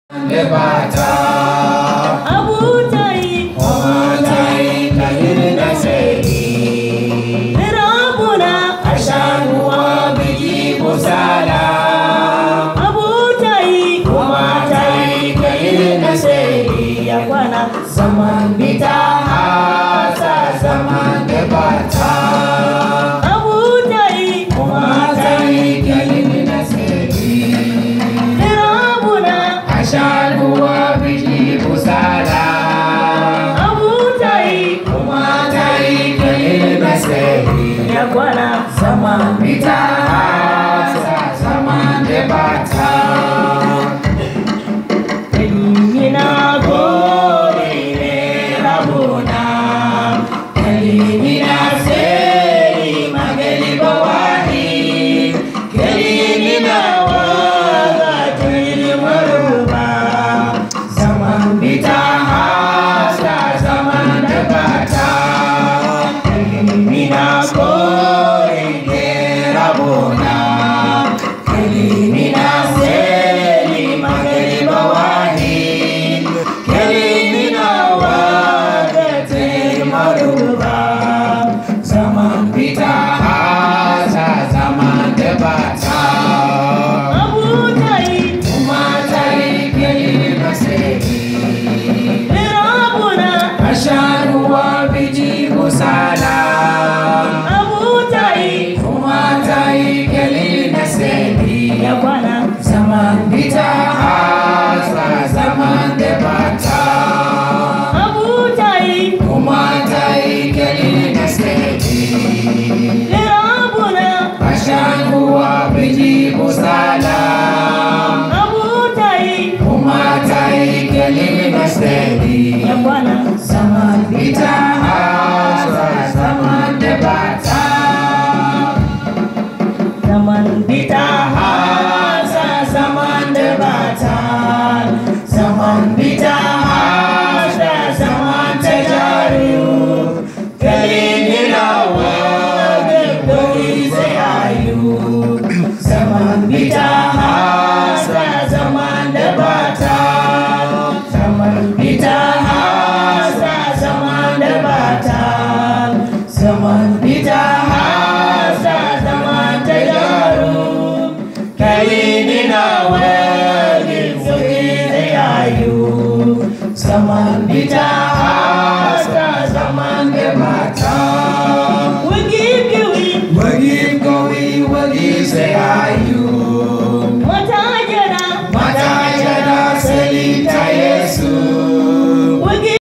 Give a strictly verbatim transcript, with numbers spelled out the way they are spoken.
Bita Abu Tai Oma Tai Kalina Sedi Rabuna Ashanu wa Biji Busala Abu Tai Oma Tai Kalina Sedi Yakwana Zaman Bita hasa Zaman Bita Abu Tai Oma Tai Kalina Sedi Rabuna Ashanu wa Biji Busala Abu Tai Oma Tai Kalina Sedi Yakwana Zaman Bita hasa Zaman Bita Elimina Gori ne Rabuna Elimina Sedi Mageli Bawahi Elimina Waga Tili Maruba Zaman Bita hasa Zaman Bita Elimina Gori ne Rabuna Elimina Sedi Mageli Bawahi Elimina Waga Tili Maruba Zaman Bita hasa Zaman Bita Abu Tai Oma Tai Kalina Sedi Rabuna Ashanu wa Biji Busala Abu Tai Oma Tai Kalina Sedi Yakwana Zaman Bita hasa Zaman Bita Abu Tai Oma Tai Kalina Sedi Rabuna Ashanu wa Biji Busala Abu Tai Oma Tai Kalina Sedi Yakwana Zaman Bita hasa Zaman Bita Zaman Bita hasa Zaman Bita Zaman Bita hasa Zaman Tajaru Kalina Waga G C I C Zaman Bita hasa Zaman Bita Zaman Bita hasa Zaman Bita Zaman Bita hasa Zaman Tajaru Kalina Waga G C I C Zaman Bita